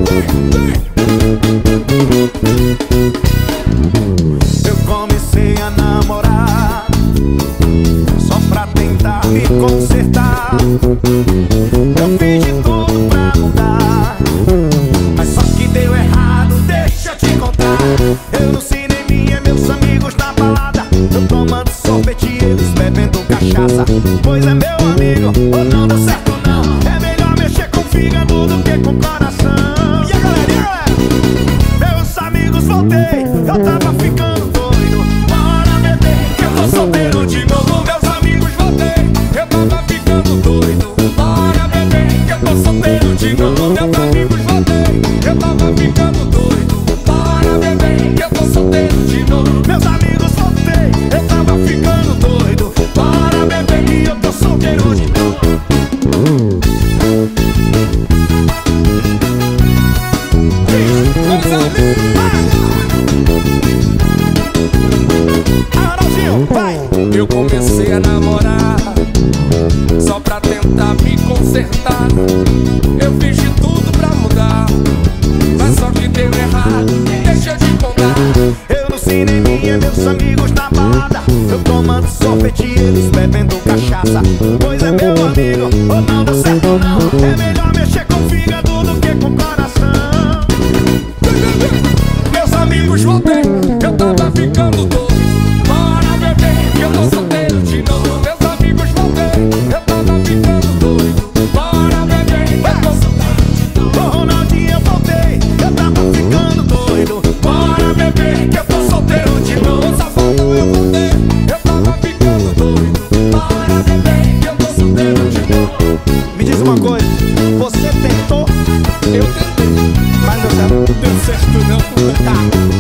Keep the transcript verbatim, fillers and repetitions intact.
Eu comecei a namorar só pra tentar me consertar. Eu fiz de tudo pra mudar, mas só que deu errado, deixa eu te contar. Eu no cineminha, meus amigos na balada, eu tomando sorvete e eles bebendo cachaça. Pois é, meu amigo, ou não deu certo não. É melhor mexer com o fígado do que com o coração. E a galera, meus amigos, voltei, eu tava ficando doido. Bora beber, que eu tô solteiro de novo. Meus amigos, voltei, eu tava ficando doido. Bora beber, que eu tô solteiro de novo. Meus amigos, voltei, eu tava ficando doido. Bora beber, que eu tô solteiro de novo. Meus amigos, voltei, eu tava ficando doido. Bora beber, que eu tô solteiro de novo. Meus amigos, Arnaldinho, vai! Eu comecei a namorar só pra tentar me consertar. Eu fiz de tudo pra mudar, mas só que deu errado, deixa eu te contar. Eu no cineminha, meus amigos na balada, eu tomando sorvete e eles bebendo cachaça. Pois é, meu amigo, ou não deu certo não. É melhor mexer com o fígado do que com o coração. Meus amigos, voltei, eu tava ficando doido. Bora beber, que eu tô solteiro de novo. Meus amigos, voltei, eu tava ficando doido. Bora beber, que eu tô solteiro de novo. Ô Ronaldinho, eu voltei, eu tava ficando doido. Bora beber, que eu tô solteiro de novo. Safadão, eu voltei, eu tava ficando doido. Bora beber, que eu tô solteiro de novo. Me diz uma coisa, você tentou? Eu tentei, Mas não deu certo. deu certo não. Tá.